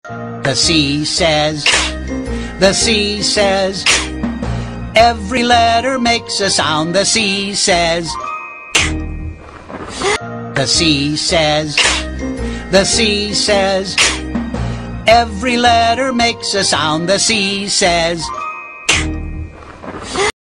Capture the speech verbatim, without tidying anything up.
The C says, the C says, every letter makes a sound. The C says, the C says, the C says, every letter makes a sound. The C says.